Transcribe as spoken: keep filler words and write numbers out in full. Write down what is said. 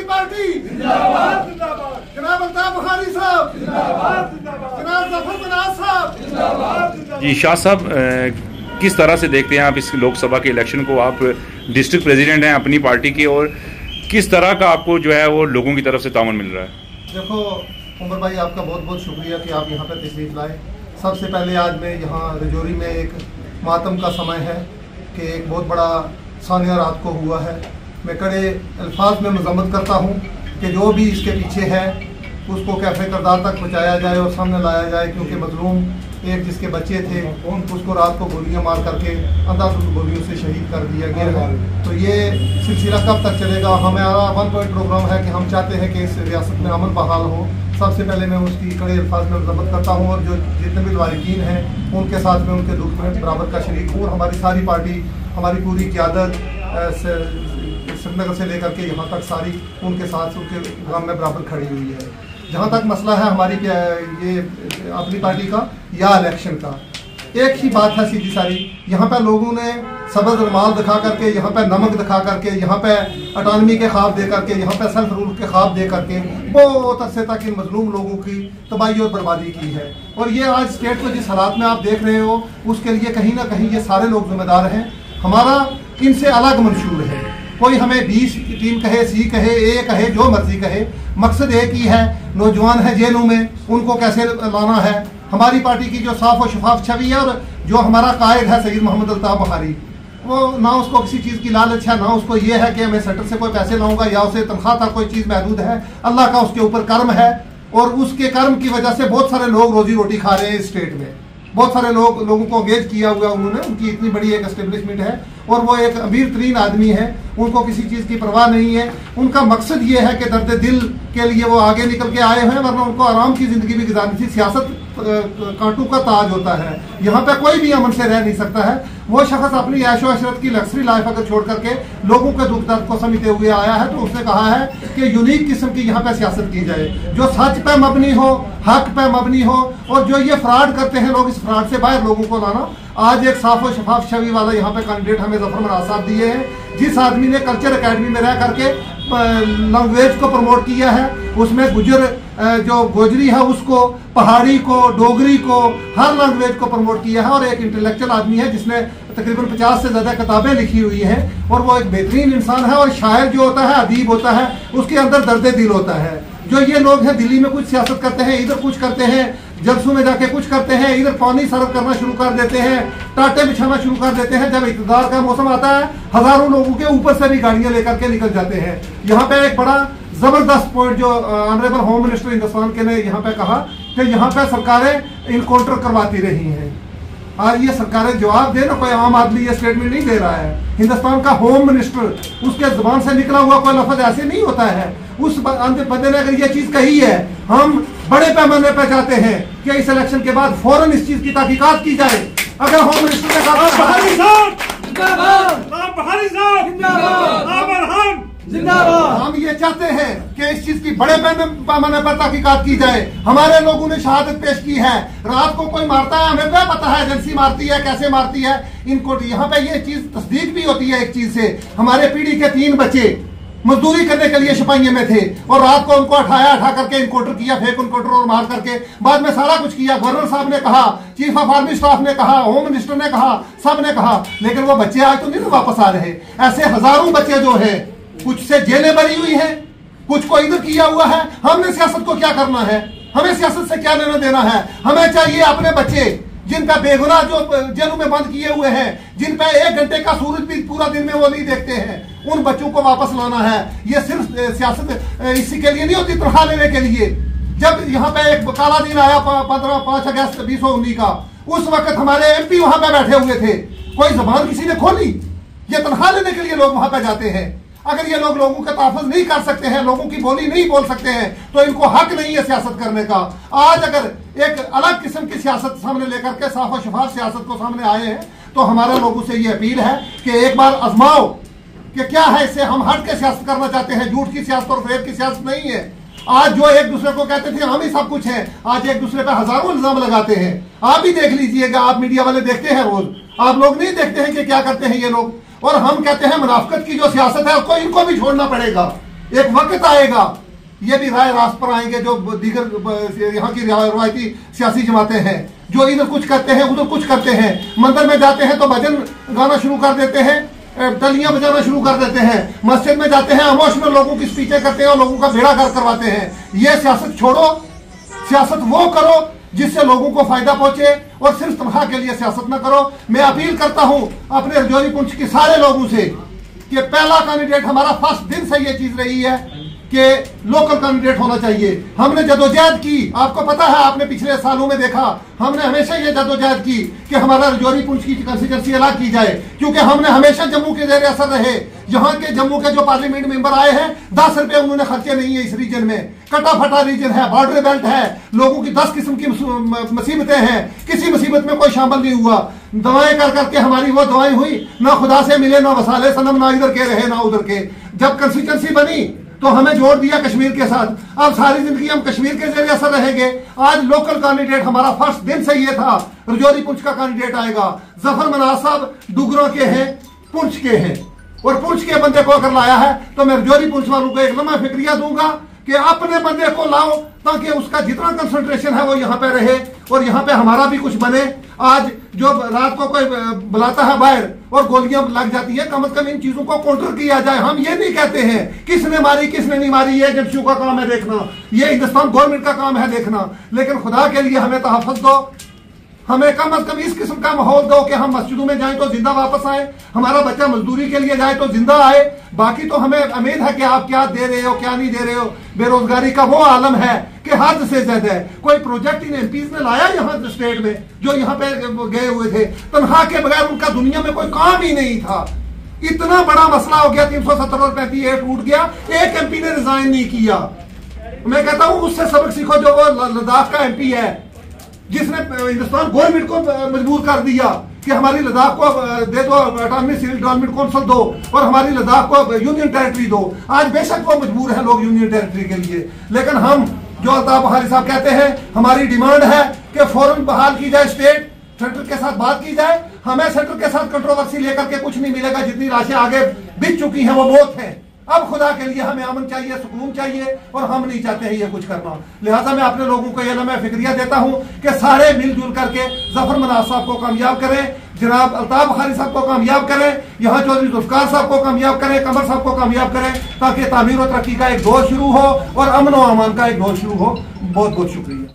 अपनी पार्टी जिंदाबाद जिंदाबाद, जनाब अल्ताफ बुखारी साहब जिंदाबाद जिंदाबाद, जनाब जफर बनास साहब जिंदाबाद जिंदाबाद। जी शाह साहब, किस तरह से देखते हैं आप इस लोकसभा के इलेक्शन को? आप डिस्ट्रिक्ट प्रेसिडेंट हैं अपनी पार्टी के, और किस तरह का आपको जो है वो लोगों की तरफ से ताउन मिल रहा है? देखो उमर भाई, आपका बहुत बहुत शुक्रिया कि आप यहाँ पर तशरीफ लाए। सबसे पहले आज मैं यहाँ रजौरी में एक मातम का समय है कि एक बहुत बड़ा सानिया रात को हुआ है। मैं कड़े अल्फाज में मजम्मत करता हूँ कि जो भी इसके पीछे है उसको कैफे करदार तक पहुँचाया जाए और सामने लाया जाए, क्योंकि मजलूम एक जिसके बच्चे थे उसको रात को गोलियां मार करके अंधाधुंध गोलियों से शहीद कर दिया गया है। तो ये सिलसिला कब तक चलेगा? हमारा वन पॉइंट प्रोग्राम है कि हम चाहते हैं कि इस रियासत में अमन बहाल हो। सबसे पहले मैं उसकी कड़े अल्फाज में मजम्मत करता हूँ, और जो जितने भी लायकीन हैं उनके साथ में उनके दुख में बराबर का शरीक हूँ। और हमारी सारी पार्टी, हमारी पूरी क़यादत श्रीनगर से लेकर के यहाँ तक सारी उनके साथ उनके गाँव में बराबर खड़ी हुई है। जहाँ तक मसला है हमारी ये अपनी पार्टी का या इलेक्शन का, एक ही बात है सीधी सारी। यहाँ पे लोगों ने सबज रुमाल दिखा करके, यहाँ पे नमक दिखा करके, यहाँ पे अटानमी के ख्वाब दे करके, यहाँ पे सेल्फ रूल के ख्वाब दे करके बहुत अरसे तक इन मजलूम लोगों की तबाही और बर्बादी की है। और ये आज स्टेट को जिस हालात में आप देख रहे हो उसके लिए कहीं ना कहीं ये सारे लोग जिम्मेदार हैं। हमारा इनसे अलग मंशूर है। कोई हमें बी टीम कहे, सी कहे, ए कहे, जो मर्जी कहे, मकसद एक ही है, नौजवान है जेलों में, उनको कैसे लाना है। हमारी पार्टी की जो साफ और शफाफ छवि है, और जो हमारा कायद है सईद मोहम्मद अल्ताफ बुखारी, वो ना उसको किसी चीज़ की लालच है, ना उसको ये है कि मैं सेंटर से कोई पैसे लाऊंगा या उसे तनख्वाह तक कोई चीज़ महदूद है। अल्लाह का उसके ऊपर कर्म है, और उसके कर्म की वजह से बहुत सारे लोग रोजी रोटी खा रहे हैं इस स्टेट में। बहुत सारे लोग लोगों को एंगेज किया हुआ उन्होंने, उनकी इतनी बड़ी एक एस्टेब्लिशमेंट है, और वो एक अमीर तरीन आदमी है, उनको किसी चीज़ की परवाह नहीं है। उनका मकसद ये है कि दर्द दिल के लिए वो आगे निकल के आए हैं, वरना उनको आराम की ज़िंदगी भी गुजारनी थी। सियासत कांटू का ताज होता है, यहाँ पे कोई भी अमन से रह नहीं सकता है। वो शख्स अपनी ऐशो अशरत की लग्जरी लाइफ अगर छोड़ करके लोगों के दुख दर्द को समझते हुए आया है, तो उसने कहा है कि यूनिक किस्म की यहाँ पे सियासत की जाए, जो सच पे मबनी हो, हक पे मबनी हो, और जो ये फ्रॉड करते हैं लोग, इस फ्रॉड से बाहर लोगों को लाना। आज एक साफ और शफाफ छवि वाला यहाँ पे कैंडिडेट हमें जफर बनास साहब दिए हैं। जिस आदमी ने कल्चर अकेडमी में रह करके लैंग्वेज को प्रमोट किया है, उसमें गुजर जो गोजरी है उसको, पहाड़ी को, डोगरी को, हर लैंग्वेज को प्रमोट किया है। और एक इंटेलेक्चुअल आदमी है जिसने तकरीबन पचास से ज़्यादा किताबें लिखी हुई हैं, और वो एक बेहतरीन इंसान है। और शायर जो होता है, अदीब होता है, उसके अंदर दर्द दिल होता है। जो ये लोग हैं दिल्ली में कुछ सियासत करते हैं, इधर कुछ करते हैं, जलसों में जाके कुछ करते हैं, इधर पानी सर्व करना शुरू कर देते हैं, टाटे बिछाना शुरू कर देते हैं। जब इक़्तिदार का मौसम आता है, हजारों लोगों के ऊपर से भी गाड़ियां लेकर के निकल जाते हैं। यहाँ पे एक बड़ा जबरदस्त पॉइंट जो ऑनरेबल होम मिनिस्टर हिंदुस्तान के ने यहाँ पे कहा कि यहाँ पे सरकारें इनकाउंटर करवाती रही हैं। आज ये सरकारें जवाब दे ना, कोई आम आदमी ये स्टेटमेंट नहीं दे रहा है। हिंदुस्तान का होम मिनिस्टर, उसके जुबान से निकला हुआ कोई लफ्ज ऐसे नहीं होता है। उस बंदे ने अगर ये चीज कही है, हम बड़े पैमाने पर चाहते हैं कि इस इलेक्शन के बाद फौरन इस चीज की तहकीकात की जाए। अगर होम मिनिस्टर ने कहा, हम ये चाहते हैं कि इस चीज की बड़े पैमाने पर तहकीकात की जाए। हमारे लोगों ने शहादत पेश की है, रात को कोई मारता है, हमें क्या पता है एजेंसी मारती है, कैसे मारती है। इनको यहाँ पे ये चीज तस्दीक भी होती है एक चीज से। हमारे पीढ़ी के तीन बच्चे मजदूरी करने के लिए सिपाहियों में थे, और रात को उनको उठाया, उठा करके इनकाउंटर किया, फेक इनकाउंटर और मार करके बाद में सारा कुछ किया। गवर्नर साहब ने कहा, चीफ ऑफ आर्मी स्टाफ ने कहा, होम मिनिस्टर ने कहा, सब ने कहा, लेकिन वो बच्चे आज तो नहीं वापस आ रहे। ऐसे हजारों बच्चे जो है, कुछ से जेलें भरी हुई है, कुछ को इधर किया हुआ है। हमने सियासत को क्या करना है? हमें सियासत से क्या लेना देना है? हमें चाहिए अपने बच्चे जिनका बेगुनाह जो जेलों में बंद किए हुए हैं, जिन पे एक घंटे का सूरज भी पूरा दिन में वो नहीं देखते हैं, उन बच्चों को वापस लाना है। ये सिर्फ सियासत इसी के लिए नहीं होती, तनख्वाह लेने के लिए। जब यहाँ पे एक काला दिन आया पंद्रह पांच अगस्त बीस सौ उन्नीस का, उस वक्त हमारे एम पी वहां पे बैठे हुए थे, कोई जबान किसी ने खोली? ये तनख्वाह लेने के लिए लोग वहां पे जाते हैं। अगर ये लोग लोगों का तहफ़्फ़ुज़ नहीं कर सकते हैं, लोगों की बोली नहीं बोल सकते हैं, तो इनको हक नहीं है सियासत करने का। आज अगर एक अलग किस्म की सियासत सामने लेकर के साफ और शफाफ सियासत को सामने आए हैं, तो हमारे लोगों से ये अपील है कि एक बार आजमाओ कि क्या है, इससे हम हट के सियासत करना चाहते हैं। झूठ की सियासत और फेक की सियासत नहीं है। आज जो एक दूसरे को कहते थे हम ही सब कुछ है, आज एक दूसरे पे हजारों इल्जाम लगाते हैं। आप ही देख लीजिएगा, आप मीडिया वाले देखते हैं रोज, आप लोग नहीं देखते हैं कि क्या करते हैं ये लोग। और हम कहते हैं मुनाफिकत की जो सियासत है उसको इनको भी छोड़ना पड़ेगा। एक वक्त आएगा, ये भी राय रास्त पर आएंगे जो दीगर यहाँ की रवायती सियासी जमातें हैं, जो इधर कुछ करते हैं उधर कुछ करते हैं। मंदिर में जाते हैं तो भजन गाना शुरू कर देते हैं, तलियां बजाना शुरू कर देते हैं। मस्जिद में जाते हैं इमोशनल लोगों की स्पीचें करते हैं और लोगों का बेड़ा गर्क करवाते हैं। ये सियासत छोड़ो, सियासत वो करो जिससे लोगों को फायदा पहुंचे और सिर्फ तनख्वाह के लिए सियासत ना करो। मैं अपील करता हूं अपने रजौरी पुंछ के सारे लोगों से कि पहला कैंडिडेट हमारा फर्स्ट दिन से ये चीज रही है कि लोकल कैंडिडेट होना चाहिए। हमने जदोजहद की, आपको पता है, आपने पिछले सालों में देखा, हमने हमेशा ये जदोजहद की कि हमारा रजौरी पुंछ की कंस्टिट्यूंसी अलग की जाए, क्योंकि हमने हमेशा जम्मू के जेर असर रहे। यहाँ के जम्मू के जो पार्लियामेंट मेंबर आए हैं, दस रुपए उन्होंने खर्चे नहीं है इस रीजन में। कटा फटा रीजन है, बॉर्डर बेल्ट है, लोगों की दस किस्म की मुसीबतें हैं, किसी मुसीबत में कोई शामिल नहीं हुआ। दवाएं कर करके हमारी वो दवाएं हुई, ना खुदा से मिले ना वसाले सनम, ना इधर के रहे ना उधर के। जब कंस्टिट्यूंसी बनी तो हमें जोड़ दिया कश्मीर के साथ, अब सारी जिंदगी हम कश्मीर के जरिए असर रहेंगे। आज लोकल कैंडिडेट हमारा फर्स्ट दिन से ये था, रजौरी पुंछ का कैंडिडेट आएगा। जफर मनाज साहब डुगरों के हैं, पुंछ के हैं, और पुंछ के बंदे को अगर लाया है तो मैं रजौरी पुंछ वालों को एक लम्हा फिक्रिया दूंगा कि अपने बंदे को लाओ ताकि उसका जितना कंसंट्रेशन है वो यहाँ पे रहे और यहाँ पे हमारा भी कुछ बने। आज जो रात को कोई बुलाता है बाहर और गोलियां लग जाती है, कम से कम इन चीजों को काउंटर किया जाए। हम ये नहीं कहते हैं किसने मारी किसने नहीं मारी, ये एजेंसियों का काम है देखना, ये हिंदुस्तान गवर्नमेंट का काम है देखना, लेकिन खुदा के लिए हमें तहफ़्फ़ुज़ दो, हमें कम अज कम इस किस्म का माहौल दो कि हम मस्जिदों में जाएं तो जिंदा वापस आए, हमारा बच्चा मजदूरी के लिए जाए तो जिंदा आए। बाकी तो हमें उम्मीद है कि आप क्या दे रहे हो क्या नहीं दे रहे हो। बेरोजगारी का वो आलम है कि हद से ज्यादा है। कोई प्रोजेक्ट इन एमपीज ने लाया यहाँ स्टेट में जो यहाँ पे गए हुए थे, तनख्वाह के बगैर उनका दुनिया में कोई काम ही नहीं था। इतना बड़ा मसला हो गया, तीन सौ सत्तर और पैंतीस ए टूट गया, एक एमपी ने रिजाइन नहीं किया। मैं कहता हूं उससे सबक सीखो जो वो लद्दाख का एमपी है जिसने हिंदुस्तान गवर्नमेंट को मजबूर कर दिया कि हमारी लद्दाख को दे दो, ऑटोनॉमी सिविल डेवलपमेंट काउंसिल दो और हमारी लद्दाख को यूनियन टेरिटरी दो। आज बेशक वो मजबूर है लोग यूनियन टेरिटरी के लिए, लेकिन हम जो अल्ताफ बहारी साहब कहते हैं, हमारी डिमांड है कि फौरन बहाल की जाए स्टेट, सेंटर के साथ बात की जाए। हमें सेंटर के साथ कंट्रोवर्सी लेकर के कुछ नहीं मिलेगा, जितनी राशि आगे बिक चुकी है वो बहुत है। अब खुदा के लिए हमें अमन चाहिए, सुकून चाहिए और हम नहीं चाहते हैं ये कुछ करना। लिहाजा मैं अपने लोगों को ये लम्हा फिक्रिया देता हूं कि सारे मिलजुल करके जफर मनाज साहब को कामयाब करें, जनाब अल्ताफ बहारी साहब को कामयाब करें, यहाँ चौधरी जुल्फकार साहब को कामयाब करें, कमर साहब को कामयाब करें, ताकि तामीर और तरक्की का एक दौर शुरू हो और अमन और अमान का एक दौर शुरू हो। बहुत बहुत शुक्रिया।